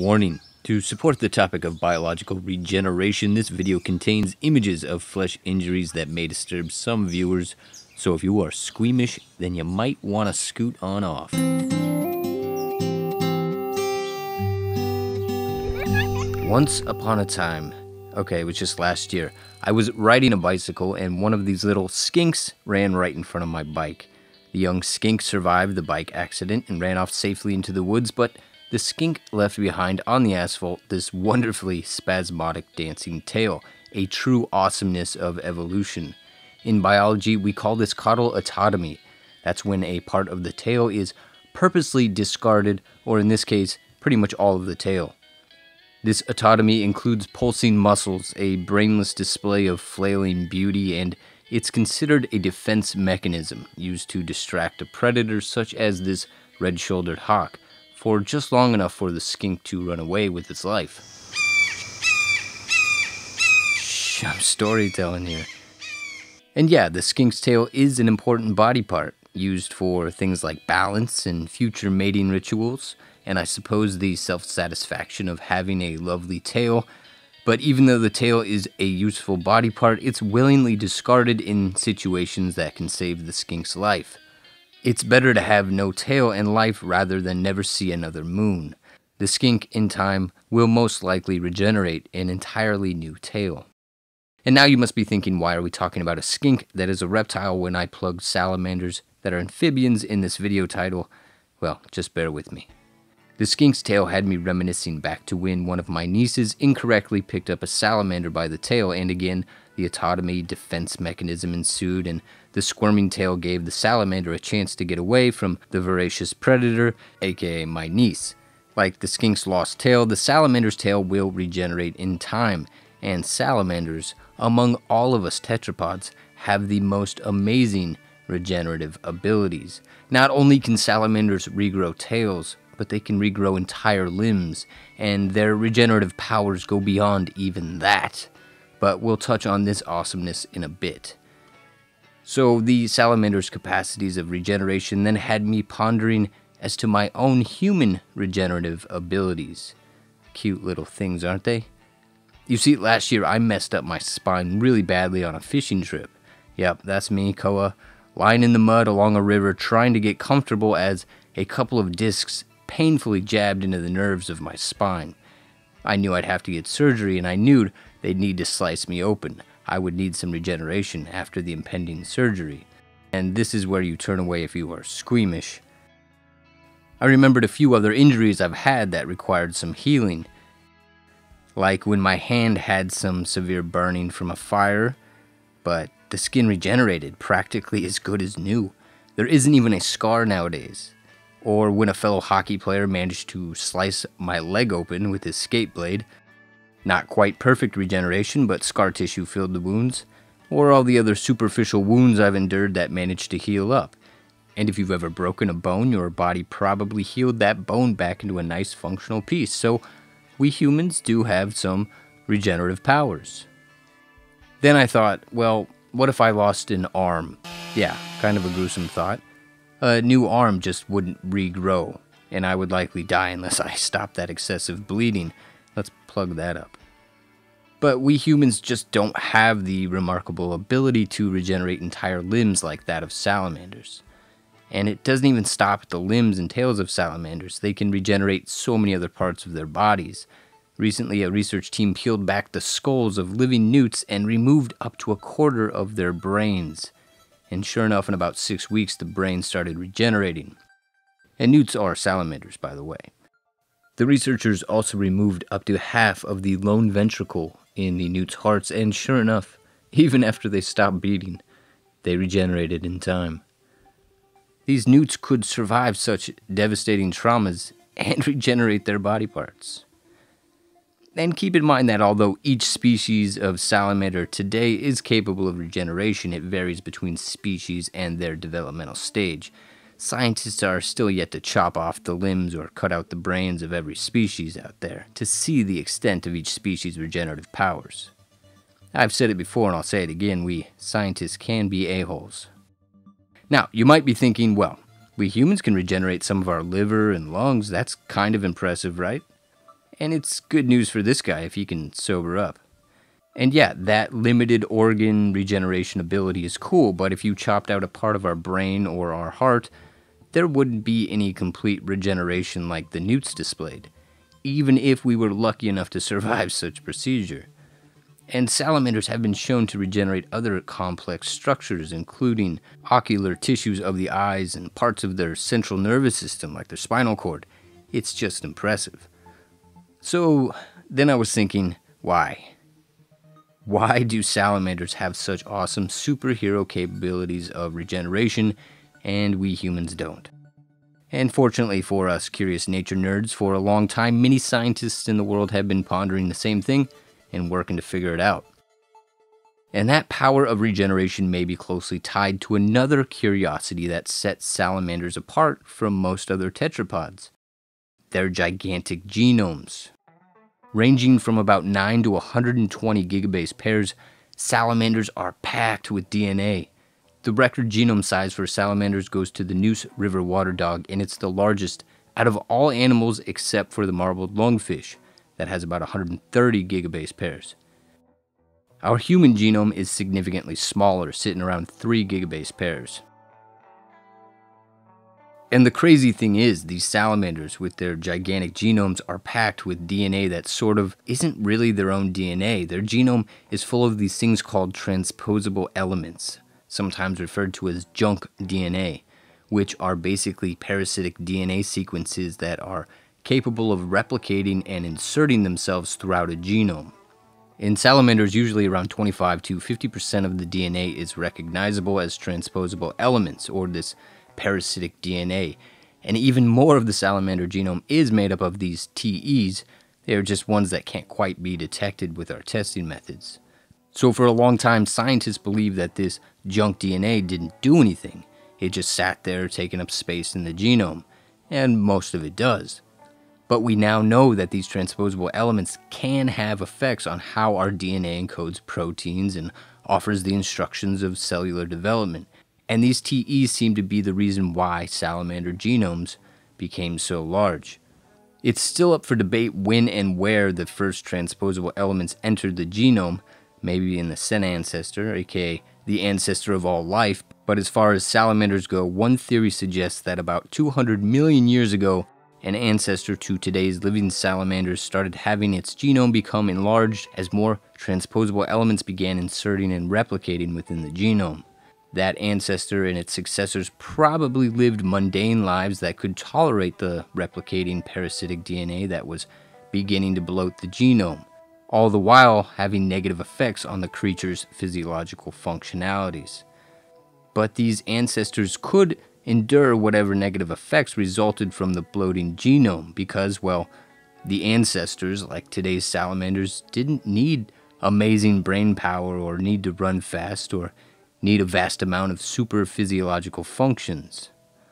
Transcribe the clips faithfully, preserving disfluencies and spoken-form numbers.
Warning. To support the topic of biological regeneration, this video contains images of flesh injuries that may disturb some viewers, so if you are squeamish, then you might want to scoot on off. Once upon a time, okay, it was just last year, I was riding a bicycle and one of these little skinks ran right in front of my bike. The young skink survived the bike accident and ran off safely into the woods, but the skink left behind on the asphalt this wonderfully spasmodic dancing tail, a true awesomeness of evolution. In biology, we call this caudal autotomy. That's when a part of the tail is purposely discarded, or in this case, pretty much all of the tail. This autotomy includes pulsing muscles, a brainless display of flailing beauty, and it's considered a defense mechanism used to distract a predator such as this red-shouldered hawk, for just long enough for the skink to run away with its life. Shh, I'm storytelling here. And yeah, the skink's tail is an important body part, used for things like balance and future mating rituals, and I suppose the self-satisfaction of having a lovely tail. But even though the tail is a useful body part, it's willingly discarded in situations that can save the skink's life. It's better to have no tail in life rather than never see another moon. The skink, in time, will most likely regenerate an entirely new tail. And now you must be thinking, why are we talking about a skink that is a reptile when I plugged salamanders that are amphibians in this video title? Well, just bear with me. The skink's tail had me reminiscing back to when one of my nieces incorrectly picked up a salamander by the tail, and again, the autotomy defense mechanism ensued, and the squirming tail gave the salamander a chance to get away from the voracious predator, aka my niece. Like the skink's lost tail, the salamander's tail will regenerate in time, and salamanders, among all of us tetrapods, have the most amazing regenerative abilities. Not only can salamanders regrow tails, but they can regrow entire limbs, and their regenerative powers go beyond even that. But we'll touch on this awesomeness in a bit. So the salamander's capacities of regeneration then had me pondering as to my own human regenerative abilities. Cute little things, aren't they? You see, last year I messed up my spine really badly on a fishing trip. Yep, that's me, Koaw, lying in the mud along a river trying to get comfortable as a couple of discs painfully jabbed into the nerves of my spine. I knew I'd have to get surgery, and I knew they'd need to slice me open. I would need some regeneration after the impending surgery. And this is where you turn away if you are squeamish. I remembered a few other injuries I've had that required some healing. Like when my hand had some severe burning from a fire, but the skin regenerated practically as good as new. There isn't even a scar nowadays. Or when a fellow hockey player managed to slice my leg open with his skate blade. Not quite perfect regeneration, but scar tissue filled the wounds. Or all the other superficial wounds I've endured that managed to heal up. And if you've ever broken a bone, your body probably healed that bone back into a nice functional piece. So we humans do have some regenerative powers. Then I thought, well, what if I lost an arm? Yeah, kind of a gruesome thought. A new arm just wouldn't regrow, and I would likely die unless I stopped that excessive bleeding. Let's plug that up. But we humans just don't have the remarkable ability to regenerate entire limbs like that of salamanders. And it doesn't even stop at the limbs and tails of salamanders. They can regenerate so many other parts of their bodies. Recently, a research team peeled back the skulls of living newts and removed up to a quarter of their brains. And sure enough, in about six weeks, the brain started regenerating. And newts are salamanders, by the way. The researchers also removed up to half of the lone ventricle in the newts' hearts, and sure enough, even after they stopped beating, they regenerated in time. These newts could survive such devastating traumas and regenerate their body parts. And keep in mind that although each species of salamander today is capable of regeneration, it varies between species and their developmental stage. Scientists are still yet to chop off the limbs or cut out the brains of every species out there to see the extent of each species' regenerative powers. I've said it before and I'll say it again, we scientists can be a-holes. Now, you might be thinking, well, we humans can regenerate some of our liver and lungs, that's kind of impressive, right? And it's good news for this guy if he can sober up. And yeah, that limited organ regeneration ability is cool, but if you chopped out a part of our brain or our heart, there wouldn't be any complete regeneration like the newts displayed, even if we were lucky enough to survive such procedure. And salamanders have been shown to regenerate other complex structures, including ocular tissues of the eyes and parts of their central nervous system, like their spinal cord. It's just impressive. So then I was thinking, why? Why do salamanders have such awesome superhero capabilities of regeneration, and we humans don't? And fortunately for us curious nature nerds, for a long time, many scientists in the world have been pondering the same thing and working to figure it out. And that power of regeneration may be closely tied to another curiosity that sets salamanders apart from most other tetrapods: their gigantic genomes. Ranging from about nine to one hundred twenty gigabase pairs, salamanders are packed with D N A. The record genome size for salamanders goes to the Neuse River water dog, and it's the largest out of all animals except for the marbled lungfish, that has about one hundred thirty gigabase pairs. Our human genome is significantly smaller, sitting around three gigabase pairs. And the crazy thing is, these salamanders with their gigantic genomes are packed with D N A that sort of isn't really their own D N A. Their genome is full of these things called transposable elements, sometimes referred to as junk D N A, which are basically parasitic D N A sequences that are capable of replicating and inserting themselves throughout a genome. In salamanders, usually around twenty-five to fifty percent of the D N A is recognizable as transposable elements, or this parasitic D N A, and even more of the salamander genome is made up of these T Es. They are just ones that can't quite be detected with our testing methods. So for a long time, scientists believed that this junk D N A didn't do anything. It just sat there taking up space in the genome, and most of it does. But we now know that these transposable elements can have effects on how our D N A encodes proteins and offers the instructions of cellular development. And these T Es seem to be the reason why salamander genomes became so large. It's still up for debate when and where the first transposable elements entered the genome, maybe in the sen ancestor, aka the ancestor of all life. But as far as salamanders go, one theory suggests that about two hundred million years ago, an ancestor to today's living salamanders started having its genome become enlarged as more transposable elements began inserting and replicating within the genome. That ancestor and its successors probably lived mundane lives that could tolerate the replicating parasitic D N A that was beginning to bloat the genome, all the while having negative effects on the creature's physiological functionalities. But these ancestors could endure whatever negative effects resulted from the bloating genome because, well, the ancestors, like today's salamanders, didn't need amazing brain power or need to run fast or need a vast amount of super physiological functions.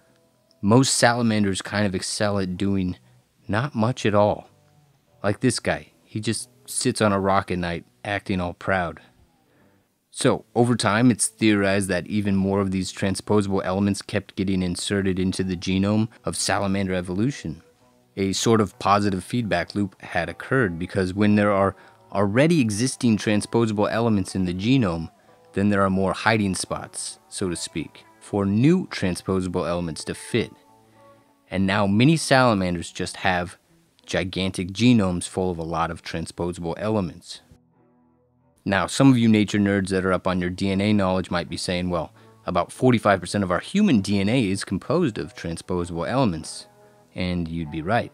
Most salamanders kind of excel at doing not much at all. Like this guy, he just sits on a rock at night acting all proud. So, over time, it's theorized that even more of these transposable elements kept getting inserted into the genome of salamander evolution. A sort of positive feedback loop had occurred because when there are already existing transposable elements in the genome, then there are more hiding spots, so to speak, for new transposable elements to fit. And now many salamanders just have gigantic genomes full of a lot of transposable elements. Now, some of you nature nerds that are up on your D N A knowledge might be saying, well, about forty-five percent of our human D N A is composed of transposable elements. And you'd be right.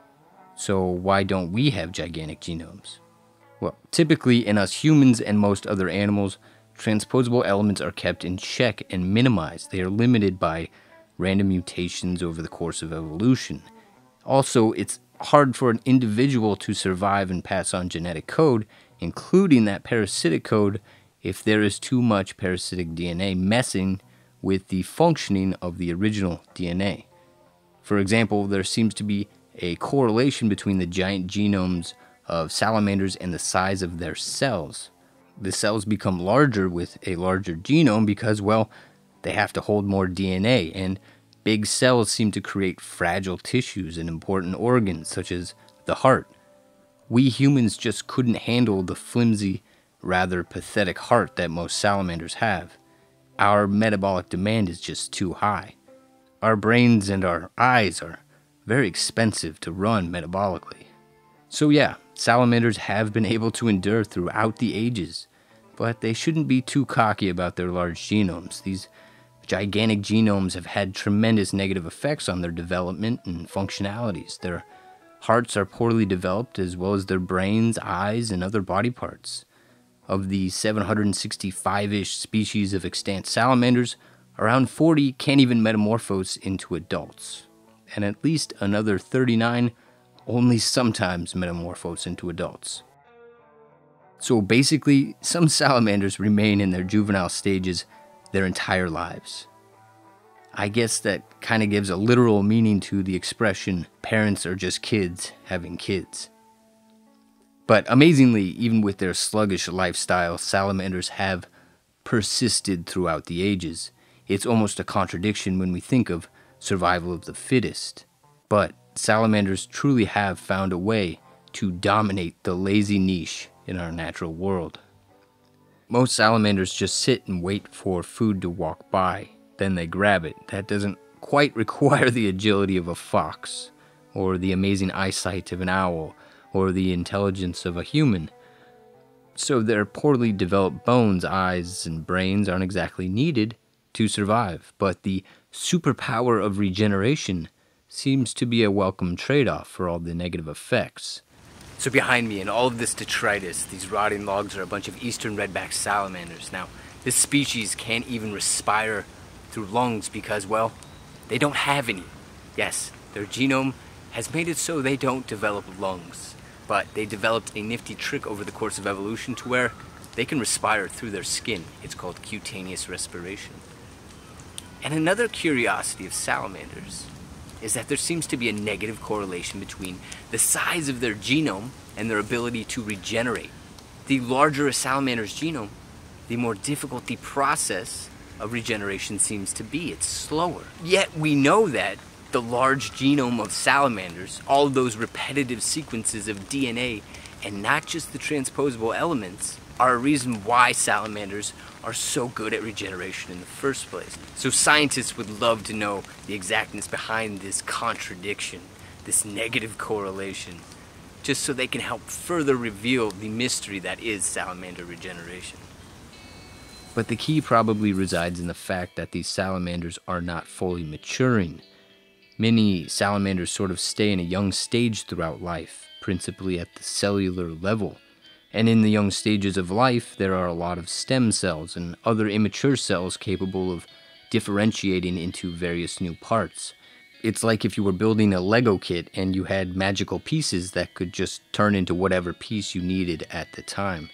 So why don't we have gigantic genomes? Well, typically in us humans and most other animals, transposable elements are kept in check and minimized. They are limited by random mutations over the course of evolution. Also, it's hard for an individual to survive and pass on genetic code, including that parasitic code, if there is too much parasitic D N A messing with the functioning of the original D N A. For example, there seems to be a correlation between the giant genomes of salamanders and the size of their cells. The cells become larger with a larger genome because, well, they have to hold more D N A, and big cells seem to create fragile tissues and important organs, such as the heart. We humans just couldn't handle the flimsy, rather pathetic heart that most salamanders have. Our metabolic demand is just too high. Our brains and our eyes are very expensive to run metabolically. So yeah, salamanders have been able to endure throughout the ages, but they shouldn't be too cocky about their large genomes. These gigantic genomes have had tremendous negative effects on their development and functionalities. Their hearts are poorly developed, as well as their brains, eyes, and other body parts. Of the seven hundred sixty-five-ish species of extant salamanders, around forty can't even metamorphose into adults, and at least another thirty-nine only sometimes metamorphose into adults. So basically, some salamanders remain in their juvenile stages their entire lives. I guess that kind of gives a literal meaning to the expression, parents are just kids having kids. But amazingly, even with their sluggish lifestyle, salamanders have persisted throughout the ages. It's almost a contradiction when we think of survival of the fittest. But salamanders truly have found a way to dominate the lazy niche in our natural world. Most salamanders just sit and wait for food to walk by, then they grab it. That doesn't quite require the agility of a fox, or the amazing eyesight of an owl, or the intelligence of a human. So their poorly developed bones, eyes, and brains aren't exactly needed to survive, but the superpower of regeneration seems to be a welcome trade-off for all the negative effects. So behind me in all of this detritus, these rotting logs are a bunch of eastern redback salamanders. Now, this species can't even respire through lungs because, well, they don't have any. Yes, their genome has made it so they don't develop lungs, but they developed a nifty trick over the course of evolution to where they can respire through their skin. It's called cutaneous respiration. And another curiosity of salamanders is that there seems to be a negative correlation between the size of their genome and their ability to regenerate. The larger a salamander's genome, the more difficult the process of regeneration seems to be. It's slower. Yet we know that the large genome of salamanders, all of those repetitive sequences of D N A, and not just the transposable elements, are a reason why salamanders are so good at regeneration in the first place. So scientists would love to know the exactness behind this contradiction, this negative correlation, just so they can help further reveal the mystery that is salamander regeneration. But the key probably resides in the fact that these salamanders are not fully maturing. Many salamanders sort of stay in a young stage throughout life, principally at the cellular level. And in the young stages of life, there are a lot of stem cells and other immature cells capable of differentiating into various new parts. It's like if you were building a Lego kit and you had magical pieces that could just turn into whatever piece you needed at the time.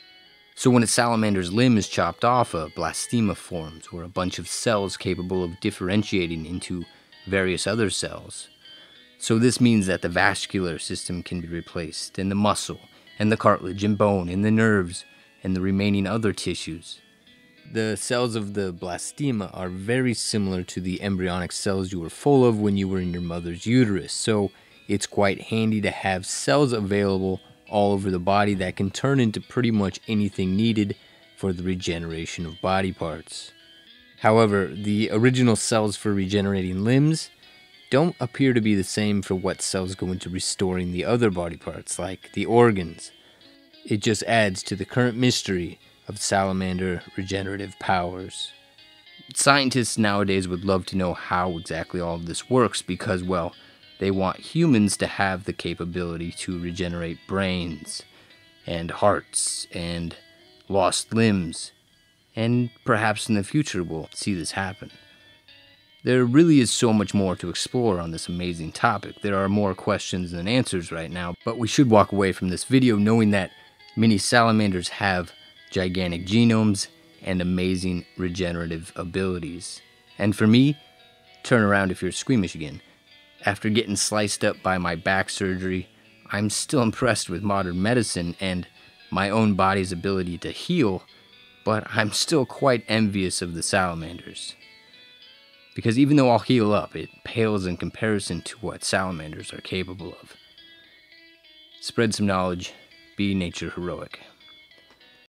So when a salamander's limb is chopped off, a blastema forms, or a bunch of cells capable of differentiating into various other cells. So this means that the vascular system can be replaced, and the muscle, and the cartilage and bone, and the nerves, and the remaining other tissues. The cells of the blastema are very similar to the embryonic cells you were full of when you were in your mother's uterus, so it's quite handy to have cells available all over the body that can turn into pretty much anything needed for the regeneration of body parts. However, the original cells for regenerating limbs don't appear to be the same for what cells go into restoring the other body parts, like the organs. It just adds to the current mystery of salamander regenerative powers. Scientists nowadays would love to know how exactly all of this works because, well, they want humans to have the capability to regenerate brains, and hearts, and lost limbs, and perhaps in the future we'll see this happen. There really is so much more to explore on this amazing topic. There are more questions than answers right now, but we should walk away from this video knowing that many salamanders have gigantic genomes and amazing regenerative abilities. And for me, turn around if you're squeamish again. After getting sliced up by my back surgery, I'm still impressed with modern medicine and my own body's ability to heal, but I'm still quite envious of the salamanders. Because even though I'll heal up, it pales in comparison to what salamanders are capable of. spread some knowledge, be nature heroic.